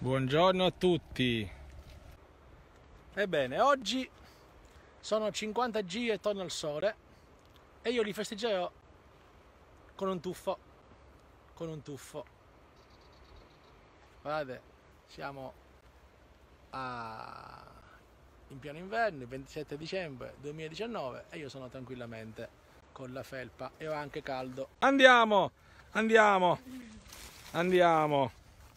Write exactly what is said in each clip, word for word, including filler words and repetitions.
Buongiorno a tutti. Ebbene, oggi sono cinquanta giri attorno al sole e io li festeggerò con un tuffo. Con un tuffo. Guardate, siamo a... in pieno inverno, il ventisette dicembre duemiladiciannove, e io sono tranquillamente con la felpa e ho anche caldo. Andiamo, andiamo, andiamo.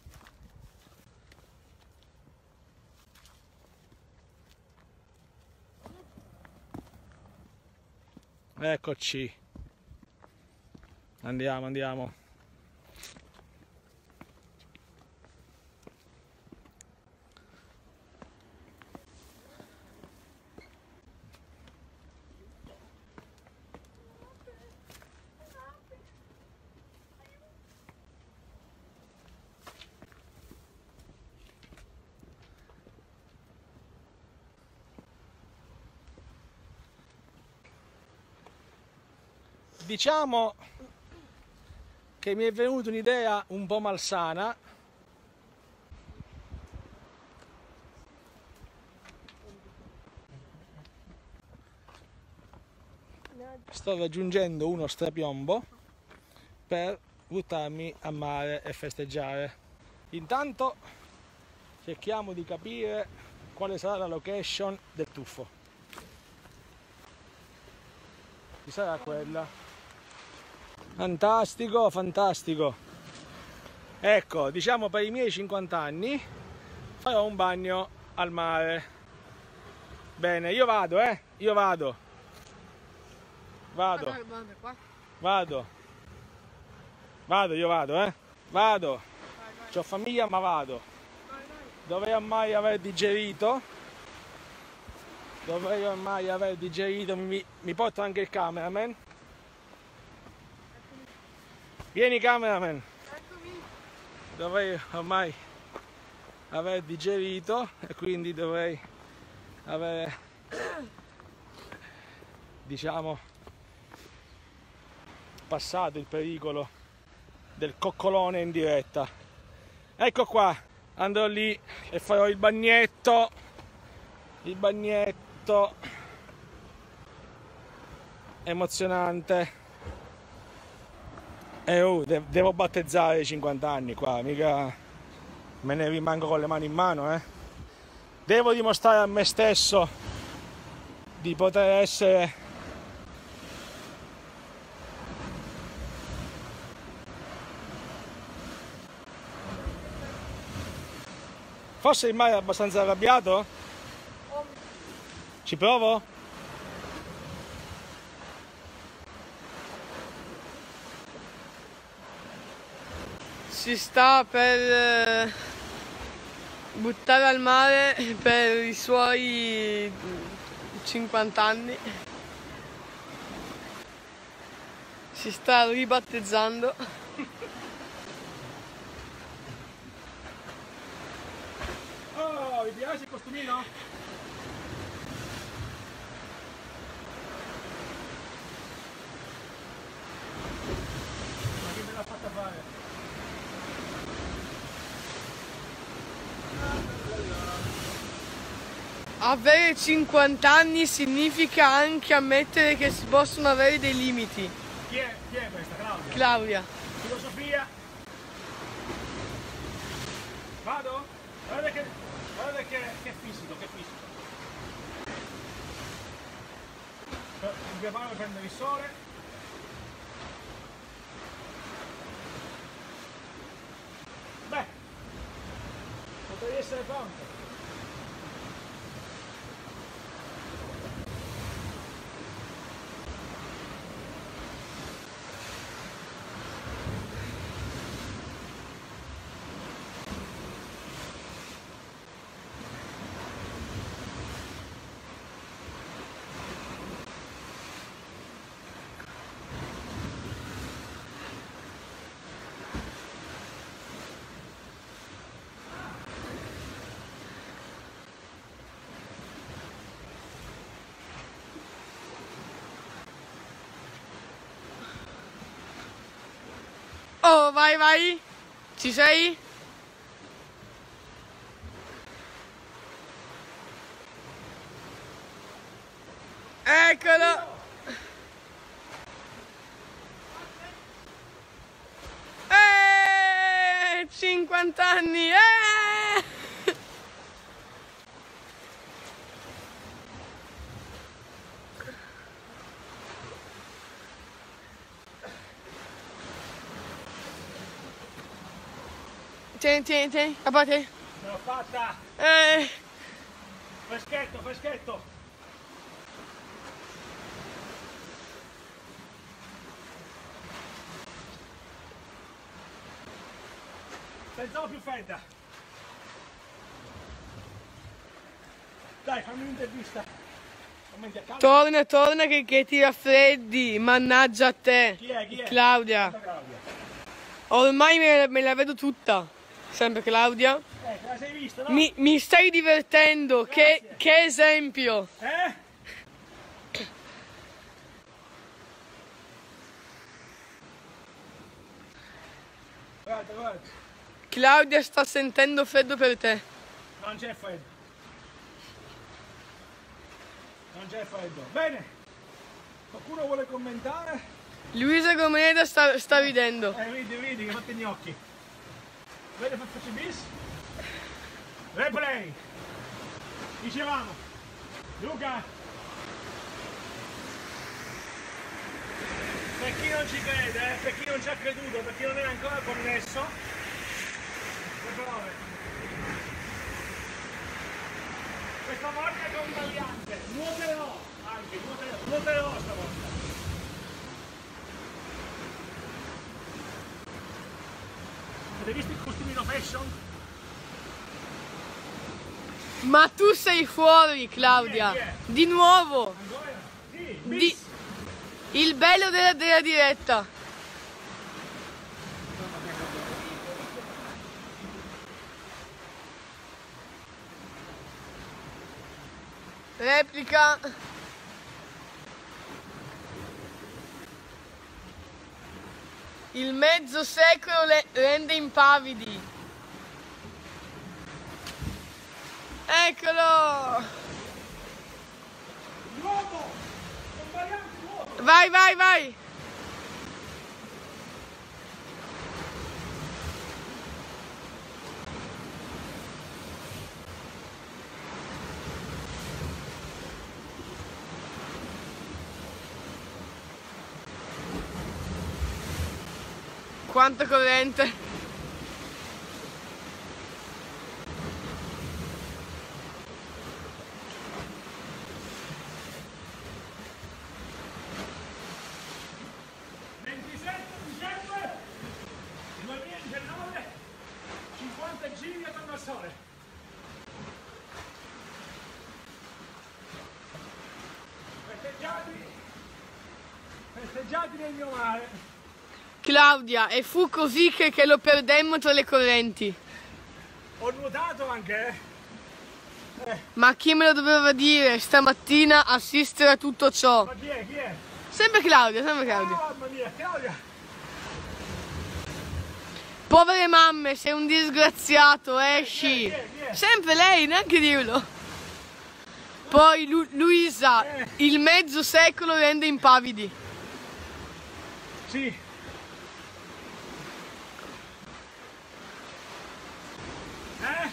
Eccoci. Andiamo, andiamo. Diciamo che mi è venuta un'idea un po' malsana. Sto raggiungendo uno strapiombo per buttarmi a mare e festeggiare. Intanto cerchiamo di capire quale sarà la location del tuffo. Ci sarà quella. Fantastico, fantastico. Ecco, diciamo per i miei cinquanta anni farò un bagno al mare. Bene, io vado, eh, io vado. Vado. Vado. Vado, io vado, eh. Vado. C'ho famiglia, ma vado. Dovrei ormai aver digerito. Dovrei ormai aver digerito. Mi, mi porto anche il cameraman. Vieni cameraman. Eccomi. Dovrei ormai aver digerito e quindi dovrei avere, diciamo, passato il pericolo del coccolone in diretta. Ecco qua, andrò lì e farò il bagnetto, il bagnetto emozionante. E oh, devo battezzare i cinquanta anni qua, mica me ne rimango con le mani in mano, eh. Devo dimostrare a me stesso di poter essere forse il mare è abbastanza arrabbiato? Ci provo? Si sta per eh, buttare al mare per i suoi cinquanta anni. Si sta ribattezzando. Oh, vi piace il costumino? Ma chi me l'ha fatta fare? Avere cinquanta anni significa anche ammettere che si possono avere dei limiti. Chi è, chi è questa? Claudia? Claudia. Filosofia. Vado? Guardate che, guardate che, che fisico, che fisico. Mi preparo per prendere il sole. Beh, potrei essere pronto. Oh, vai, vai. Ci sei? Eccolo! Eh, cinquanta anni! Eh! Tieni, tieni, tieni, a parte. Ce l'ho fatta! Eh, Freschetto, freschetto! Pensavo più fredda! Dai, fammi un'intervista! Commenti a caldo. torna, torna che, che ti raffreddi, mannaggia a te. Chi è? Chi è? Claudia. Claudia. Ormai me, me la vedo tutta. Sempre Claudia. Eh, te la sei vista, no? Mi, mi stai divertendo, che, Grazie. che esempio. Eh? Guarda, guarda. Claudia sta sentendo freddo per te. Non c'è freddo. Non c'è freddo. Bene. Qualcuno vuole commentare? Luisa Gomeneda sta, sta ridendo. Eh, vedi, vedi che fate gli occhi. Vede F C bis? Replay. Dicevamo. Luca. Per chi non ci crede, eh, per chi non ci ha creduto, per chi non è ancora connesso, le prove. Questa volta è contagliante, nuoterò anche, nuoterò, nuoterò stavolta. Avete visto il costumino fashion? Ma tu sei fuori, Claudia. Chi è? Chi è? Di nuovo. Ancora? Sì, Di- bis. Il bello della, della diretta. Replica. Il mezzo secolo le rende impavidi. Eccolo. Nuovo! Non variamo nuovo! Vai, vai, vai. Quanta corrente. ventisette dicembre duemiladiciannove, cinquanta giri attorno al sole. Festeggiati, festeggiati nel mio mare. Claudia, e fu così che, che lo perdemmo tra le correnti. Ho nuotato anche, eh. Ma chi me lo doveva dire stamattina assistere a tutto ciò? Ma chi è? Chi è? Sempre Claudia, sempre Claudia. Oh, mamma mia, Claudia! Povere mamme, sei un disgraziato, esci. Chi è? Chi è? Sempre lei, neanche dirlo. Poi Lu- Luisa, il mezzo secolo rende impavidi. Sì. Eh?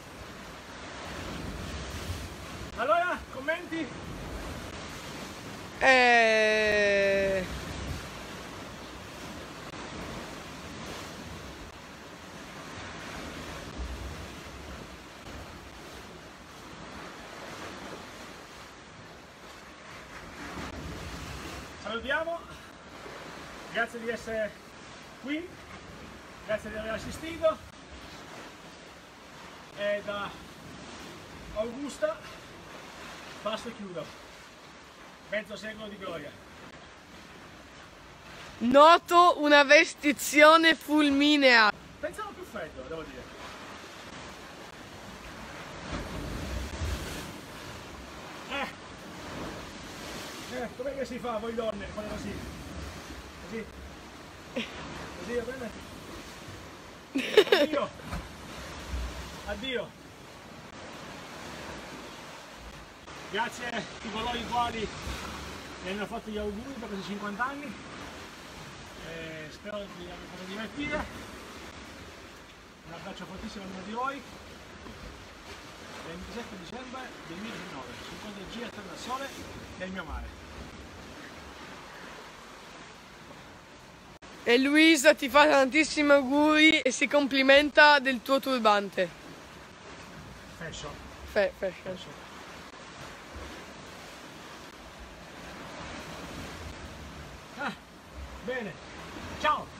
Allora, commenti? Eh... Salutiamo, grazie di essere qui, grazie di aver assistito e da Augusta passo e chiudo, mezzo secolo di gloria. Noto una vestizione fulminea. Pensavo più freddo, devo dire. Eh, eh com'è che si fa voi donne? Fate così, così, così, va bene? Addio, addio. Grazie a tutti coloro i quali mi hanno fatto gli auguri per questi cinquanta anni. E spero che vi abbiate fatto divertire. Un abbraccio fortissimo a uno di voi. ventisette dicembre duemiladiciannove, secondo giro attorno al sole nel mio mare. E Luisa ti fa tantissimi auguri e si complimenta del tuo turbante. Fashion. Fe fashion. Fashion. Ah, bene, ciao!